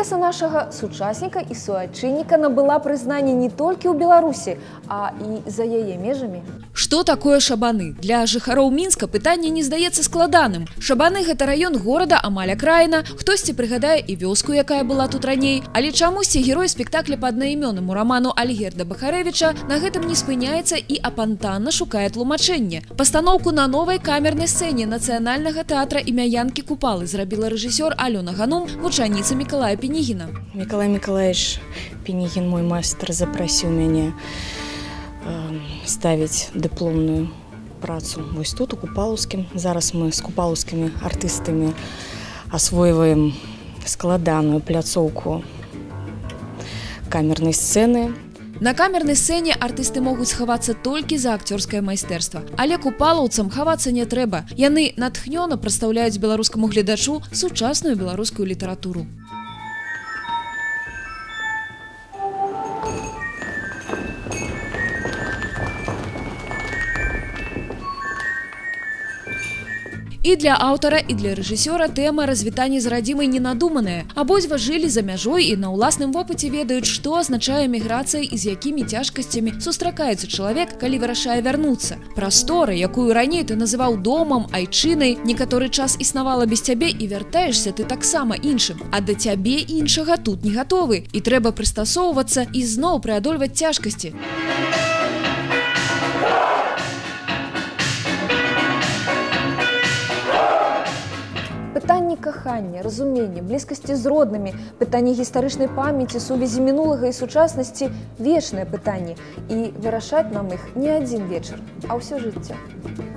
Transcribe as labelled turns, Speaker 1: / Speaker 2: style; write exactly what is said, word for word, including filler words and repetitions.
Speaker 1: П'еса нашага сучасніка і суайчынніка набыла прызнанне не толькі ў Беларусі, а і за яе межамі.
Speaker 2: Што такое Шабаны? Для жыхароў Мінска пытанне не здаецца складаным. Шабаны – гэта раён горада, амаль акраіна. Хтосьці прыгадае і вёску, якая была тут раней. Але чамусьці герой спектакля па аднайменнаму раману Альгерда Бахарэвіча на гэтым не спыняецца і апантанна шукае тлумачэнне. Пастаноўку на новай камернай сцэне Нацыянальнага тэатра імя Янкі Купалы зрабіла рэжысёр Алёна Ганум, вучаніца Мікалая Пенігіна.
Speaker 3: Миколай Миколаевич Пенігін, мой майстар, запросил меня э, ставить дипломную працу вось тут, у Купалаўскім. Зараз мы с купалаўскімі артыстамі освоиваем складаную пляцоўку камерной сцены.
Speaker 2: На камернай сцэне артысты могуць схавацца толькі за акцёрскае майстэрства. Але купалаўцам хавацца не трэба. Яны натхнёна прадстаўляюць беларускаму гледачу сучасную беларускую літаратуру. І для аўтара, і для рэжысёра тэма развітання з радзімай ненадуманая. Абодва жылі за мяжой і на ўласным вопыце ведаюць, што азначае міграцыя і з якімі цяжкасцямі сустракаецца чалавек, калі вырашае вярнуцца. Прастора, якую раней ты называў домам, айчынай, некаторы час існавала без цябе і вяртаешся ты таксама іншым. А да цябе іншага тут не гатовы. І трэба прыстасоўвацца і зноў преадольваць цяжкасці.
Speaker 1: Пытанні кахання, разумення, блізкасці з роднымі, пытанні гістарычнай памяці, сувязі мінулага і сучаснасці – вечныя пытанні. І вырашаць нам іх не адзін вечар, а ўсё жыццё.